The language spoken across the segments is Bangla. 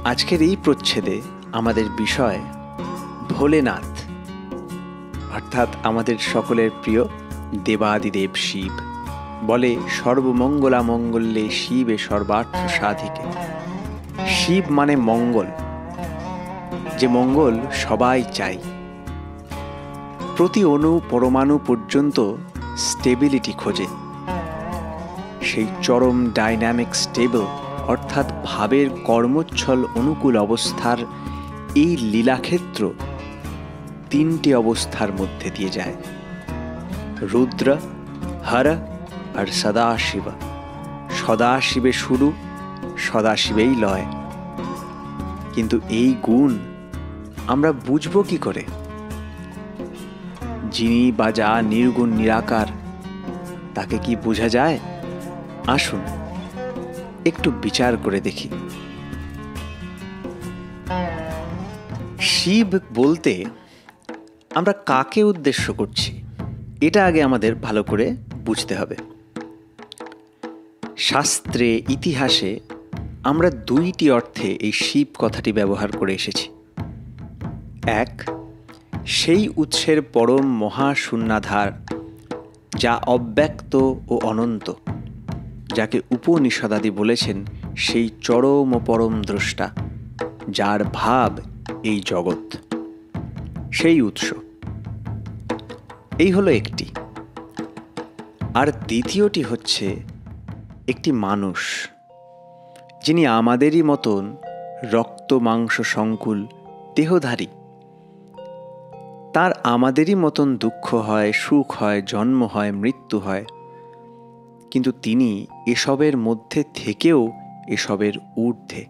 আজকের এই প্রচ্ছেদে আমাদের বিষয় ভোলেনাথ, অর্থাৎ আমাদের সকলের প্রিয় দেবাদিদেব শিব। বলে সর্বমঙ্গলামঙ্গল্যে শিবে সর্বার্থ সাধিকে। শিব মানে মঙ্গল, যে মঙ্গল সবাই চাই। প্রতি অণু পরমাণু পর্যন্ত স্টেবিলিটি খোঁজে। সেই চরম ডাইনামিক স্টেবল অর্থাৎ ভাবের কর্মচ্ছল অনুকূল অবস্থার এই লীলাক্ষেত্র তিনটি অবস্থার মধ্যে দিয়ে যায়: রুদ্র, হর আর সদাশিব। সদাশিবে শুরু, সদাশিবেই লয়। কিন্তু এই গুণ আমরা বুঝব কি করে? যিনি বা যা নির্গুণ নিরাকার, তাকে কি বোঝা যায়? আসুন একটু বিচার করে দেখি। শিব বলতে আমরা কাকে উদ্দেশ্য করছি, এটা আগে আমাদের ভালো করে বুঝতে হবে। শাস্ত্রে, ইতিহাসে আমরা দুইটি অর্থে এই শিব কথাটি ব্যবহার করে এসেছি। এক, সেই উৎসের পরম মহাশূন্যাধার, যা অব্যক্ত ও অনন্ত, যাকে উপনিষদাদি বলেছেন সেই চরম ও পরম দ্রষ্টা, যার ভাব এই জগৎ, সেই উৎস। এই হলো একটি। আর দ্বিতীয়টি হচ্ছে একটি মানুষ, যিনি আমাদেরই মতন রক্ত মাংস সংকুল দেহধারী। তার আমাদেরই মতন দুঃখ হয়, সুখ হয়, জন্ম হয়, মৃত্যু হয়, কিন্তু তিনি এসবের মধ্যে থেকেও এসবের ঊর্ধ্বে।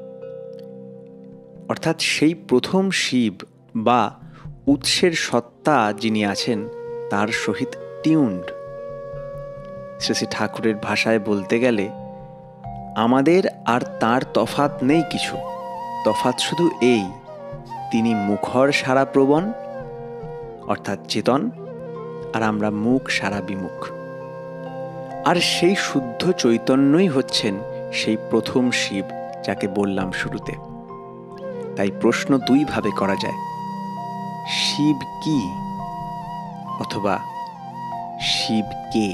অর্থাৎ সেই প্রথম শিব বা উৎসের সত্তা যিনি আছেন, তার সহিত টিউন্ড। শ্রী শ্রী ঠাকুরের ভাষায় বলতে গেলে আমাদের আর তার তফাৎ নেই কিছু। তফাৎ শুধু এই, তিনি মুখর সারা প্রবণ অর্থাৎ চেতন, আর আমরা মুখ সারা বিমুখ। আর সেই শুদ্ধ চৈতন্যই হচ্ছেন সেই প্রথম শিব, যাকে বললাম শুরুতে। তাই প্রশ্ন দুই ভাবে করা যায়: শিব কি, অথবা শিব কে?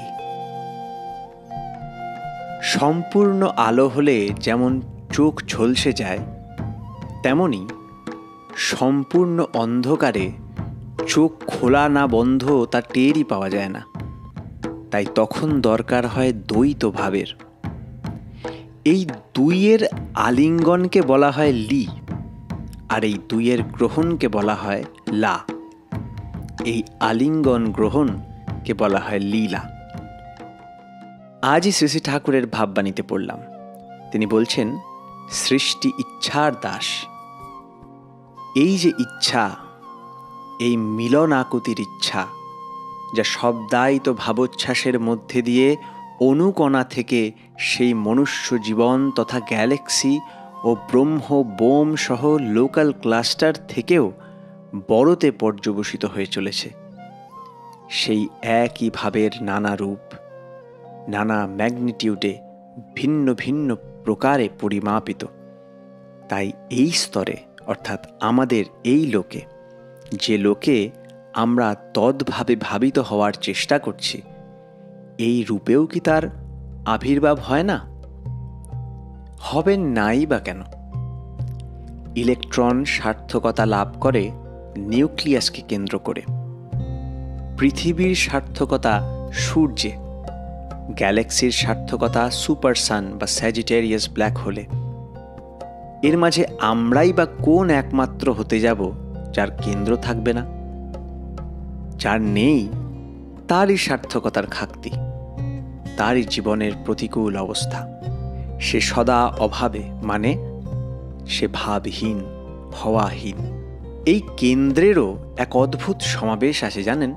সম্পূর্ণ আলো হলে যেমন চোখ ঝলসে যায়, তেমনি সম্পূর্ণ অন্ধকারে চোখ খোলা না বন্ধ তা টেরই পাওয়া যায় না। তাই তখন দরকার হয় দ্বৈত ভাবের। এই দুইয়ের আলিঙ্গনকে বলা হয় লি, আর এই দুইয়ের গ্রহণকে বলা হয় লা। এই আলিঙ্গন গ্রহণকে বলা হয় লীলা। আজই শ্রী শ্রী ঠাকুরের ভাববাণীতে পড়লাম, তিনি বলছেন সৃষ্টি ইচ্ছার দাস। এই যে ইচ্ছা, এই মিলন আকুতির ইচ্ছা, যা শব্দায়িত ভাবোচ্ছ্বাসের মধ্যে দিয়ে অনুকণা থেকে সেই মনুষ্য জীবন তথা গ্যালাক্সি ও ব্রহ্ম বোম সহ লোকাল ক্লাস্টার থেকেও বড়তে পর্যবসিত হয়ে চলেছে, সেই একই ভাবের নানা রূপ, নানা ম্যাগনিটিউডে, ভিন্ন ভিন্ন প্রকারে পরিমাপিত। তাই এই স্তরে, অর্থাৎ আমাদের এই লোকে, যে লোকে আমরা তদ্ভাবে ভাবিত হওয়ার চেষ্টা করছি, এই রূপেও কি তার আবির্ভাব হয় না? হবে নাই বা কেন? ইলেকট্রন সার্থকতা লাভ করে নিউক্লিয়াসকে কেন্দ্র করে, পৃথিবীর সার্থকতা সূর্যে, গ্যালাক্সির সার্থকতা সুপারসান বা স্যাজিটেরিয়াস ব্ল্যাক হোলে। এর মাঝে আমরাই বা কোন একমাত্র হতে যাব যার কেন্দ্র থাকবে না? যার নেই, তারই সার্থকতার খাক্তি, তারই জীবনের প্রতিকূল অবস্থা। সে সদা অভাবে, মানে সে ভাবহীন, হওয়াহীন। এই কেন্দ্রেরও এক অদ্ভুত সমাবেশ আছে, জানেন?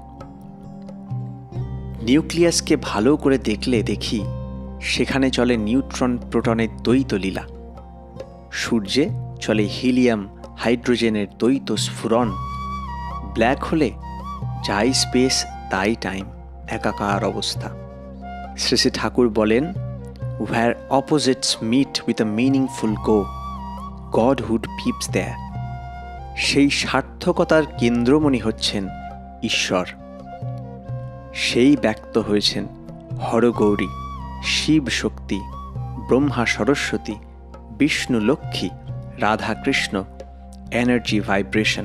নিউক্লিয়াসকে ভালো করে দেখলে দেখি সেখানে চলে নিউট্রন প্রোটনের দ্বৈত লীলা। সূর্যে চলে হিলিয়াম হাইড্রোজেনের দ্বৈত স্ফুরণ। ব্ল্যাক হোলে যাই স্পেস তাই টাইম, একাকার অবস্থা। শ্রী শ্রী ঠাকুর বলেন, where opposites meet with a meaningful go, গডহুড pips দেয়ার। সেই সার্থকতার কেন্দ্রমণি হচ্ছেন ঈশ্বর। সেই ব্যক্ত হয়েছেন হরগৌরী, শিব শক্তি, ব্রহ্মা সরস্বতী, বিষ্ণু লক্ষ্মী, রাধা কৃষ্ণ, এনার্জি ভাইব্রেশন।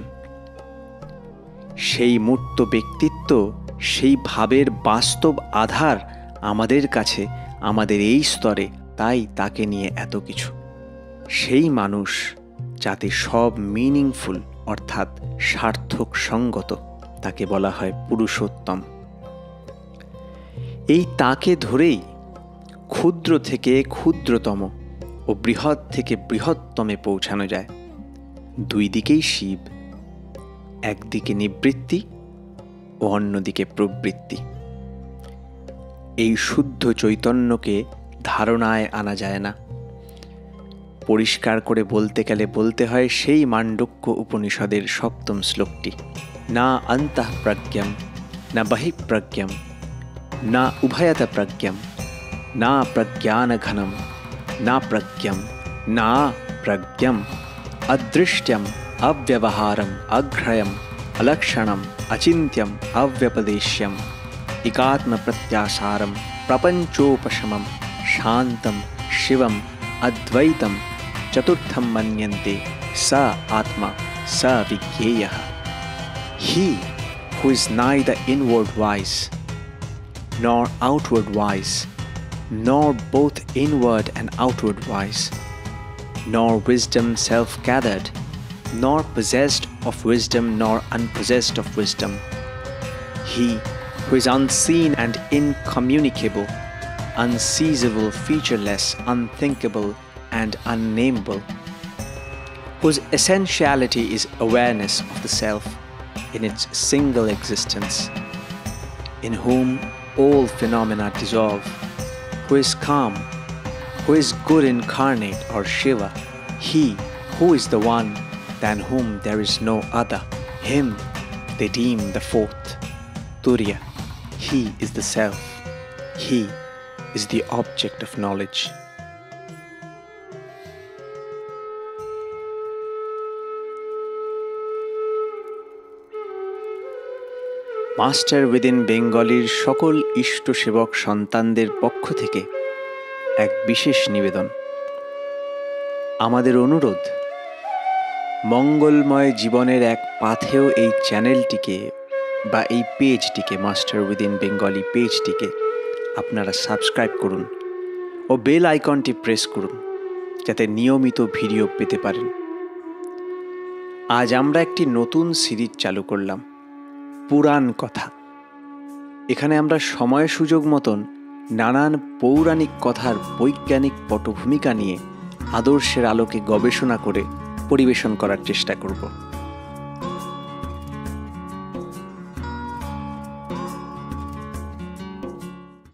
সেই মূর্ত ব্যক্তিত্ব, সেই ভাবের বাস্তব আধার আমাদের কাছে, আমাদের এই স্তরে, তাই তাকে নিয়ে এত কিছু। সেই মানুষ যাতে সব মিনিংফুল অর্থাৎ সার্থক সঙ্গত, তাকে বলা হয় পুরুষোত্তম। এই তাকে ধরেই ক্ষুদ্র থেকে ক্ষুদ্রতম ও বৃহৎ থেকে বৃহত্তমে পৌঁছানো যায়। দুই দিকেই শিব, একদিকে নিবৃত্তি ও অন্যদিকে প্রবৃত্তি। এই শুদ্ধ চৈতন্যকে ধারণায় আনা যায় না। পরিষ্কার করে বলতে গেলে বলতে হয় সেই মাণ্ডক্য উপনিষদের 7ম শ্লোকটি, না অন্তঃ প্রজ্ঞম না বহিঃপ্রজ্ঞম না উভয়ত প্রজ্ঞম না প্রজ্ঞানঘনম না প্রজ্ঞম না প্রজ্ঞম অদৃষ্ট্যম অব্যবহারম অঘ্রয়ম অলক্ষণম অচিন্ত্যম অव्यपदेश्यम एकात्म प्रत्यासारम प्रपंचोपशमम शांतम शिवम अद्वैतम चतुर्थम मन्यन्ते स आत्मा स विज्ञेयः। He who is neither inward wise nor outward wise, nor both inward and outward wise, nor wisdom self-gathered, nor possessed of wisdom nor unpossessed of wisdom. He who is unseen and incommunicable, unseizable, featureless, unthinkable, and unnameable, whose essentiality is awareness of the self in its single existence, in whom all phenomena dissolve, who is calm, who is good incarnate or Shiva, he who is the one than whom there is no other, him they deem the fourth, Turiya. He is the self. He is the object of knowledge. Master within বেঙ্গলির সকল ইষ্ট সেবক সন্তানদের পক্ষ থেকে এক বিশেষ নিবেদন। আমাদের অনুরোধ, মঙ্গলময় জীবনের এক পাথেয় এই চ্যানেলটিকে বা এই পেজটিকে, মাস্টার উইদিন বেঙ্গলি পেজটিকে আপনারা সাবস্ক্রাইব করুন ও বেল আইকনটি প্রেস করুন যাতে নিয়মিত ভিডিও পেতে পারেন। আজ আমরা একটি নতুন সিরিজ চালু করলাম, পুরাণ কথা। এখানে আমরা সময় সুযোগ মতন নানান পৌরাণিক কথার বৈজ্ঞানিক পটভূমিকা নিয়ে আদর্শের আলোকে গবেষণা করে পরিবেশন করার চেষ্টা করব।